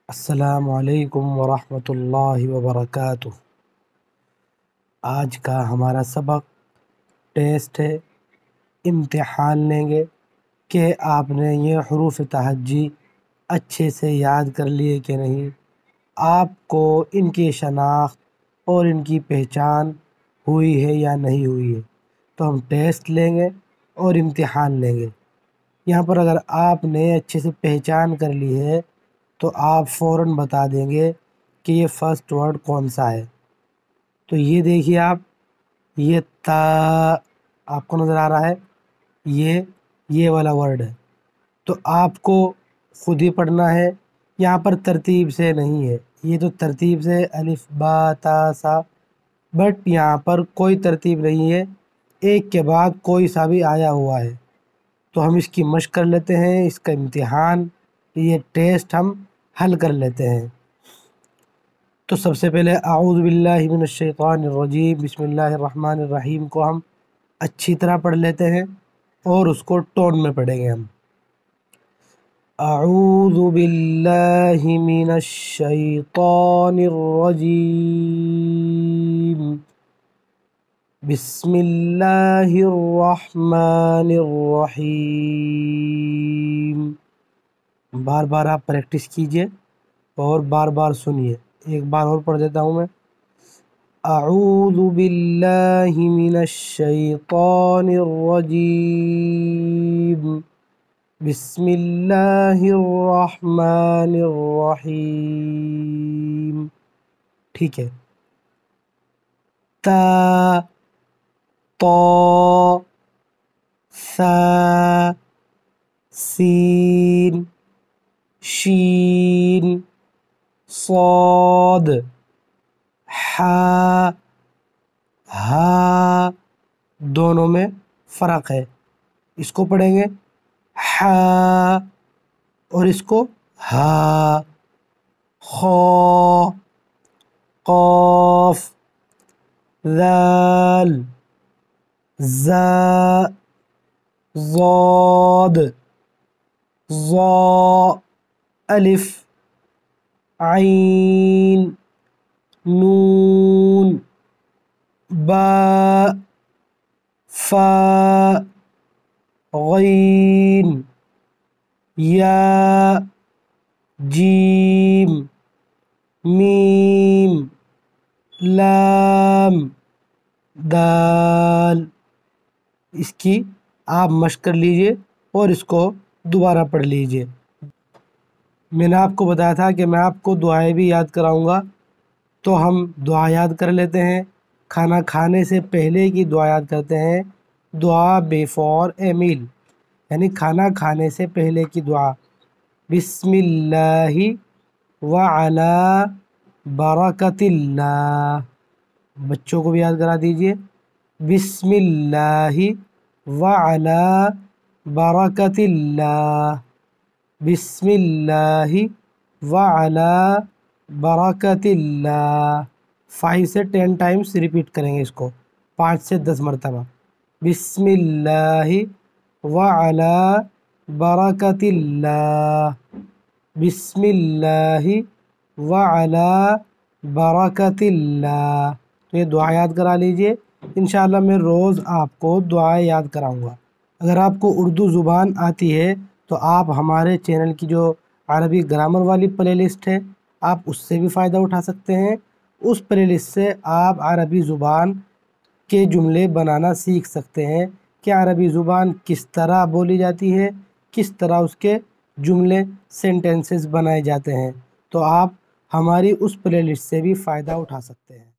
السلام علیکم ورحمۃ اللہ وبرکاتہ۔ آج کا ہمارا سبق ٹیسٹ ہے، امتحان لیں گے کہ آپ نے یہ حروف تہجی اچھے سے یاد کر لیے کہ نہیں، آپ کو ان کی شناخت اور ان کی پہچان ہوئی ہے یا نہیں ہوئی ہے۔ تو ہم ٹیسٹ لیں گے اور امتحان لیں گے۔ یہاں پر اگر آپ نے اچھے سے پہچان کر لی ہے تو آپ فوراً بتا دیں گے کہ یہ فرسٹ ورڈ کون سا ہے۔ تو یہ دیکھیے آپ، یہ تا آپ کو نظر آ رہا ہے، یہ والا ورڈ ہے۔ تو آپ کو خود ہی پڑھنا ہے، یہاں پر ترتیب سے نہیں ہے، یہ تو ترتیب سے الف با تا سا، بٹ یہاں پر کوئی ترتیب نہیں ہے، ایک کے بعد کوئی سا بھی آیا ہوا ہے۔ تو ہم اس کی مشق کر لیتے ہیں، اس کا امتحان، یہ ٹیسٹ ہم حل کر لیتے ہیں۔ تو سب سے پہلے اعوذ باللہ من الشیطان الرجیم بسم اللہ الرحمن الرحیم کو ہم اچھی طرح پڑھ لیتے ہیں اور اس کو ٹون میں پڑھیں گے ہم۔ اعوذ باللہ من الشیطان الرجیم بسم اللہ الرحمن الرحیم۔ بار بار آپ پریکٹس کیجئے اور بار بار سنیے۔ ایک بار اور پڑھ دیتا ہوں میں۔ اعوذ باللہ من الشیطان الرجیم بسم اللہ الرحمن الرحیم۔ ٹھیک ہے۔ تا، طا، ثا، سین، شین، صاد، حا، ہا، دونوں میں فرق ہے۔ اس کو پڑھیں گے حا اور اس کو ہا۔ خا، قاف، ذال، زا، ضاد، ظا، الف، عین، نون، با، فا، غین، یا، جیم، میم، لام، دال۔ اس کی آپ مشق کر لیجئے اور اس کو دوبارہ پڑھ لیجئے۔ میں نے آپ کو بتایا تھا کہ میں آپ کو دعائیں بھی یاد کراؤں گا، تو ہم دعا یاد کر لیتے ہیں۔ کھانا کھانے سے پہلے کی دعا یاد کرتے ہیں، دعا بیفور اے میل، یعنی کھانا کھانے سے پہلے کی دعا۔ بسم اللہ وعلی برکت اللہ۔ بچوں کو بھی یاد کرا دیجئے، بسم اللہ وعلی برکت اللہ، بسم اللہ وعلی برکت اللہ۔ 5 سے 10 ٹائمز ریپیٹ کریں گے اس کو، 5 سے 10 مرتبہ۔ بسم اللہ وعلی برکت اللہ، بسم اللہ وعلی برکت اللہ۔ تو یہ دعا یاد کرا لیجئے، انشاءاللہ میں روز آپ کو دعائیں یاد کراؤں گا۔ اگر آپ کو اردو زبان آتی ہے تو آپ ہمارے چینل کی جو عربی گرامر والی پلے لسٹ ہے، آپ اس سے بھی فائدہ اٹھا سکتے ہیں۔ اس پلے لسٹ سے آپ عربی زبان کے جملے بنانا سیکھ سکتے ہیں کہ عربی زبان کس طرح بولی جاتی ہے، کس طرح اس کے جملے سینٹنسز بنائے جاتے ہیں۔ تو آپ ہماری اس پلے لسٹ سے بھی فائدہ اٹھا سکتے ہیں۔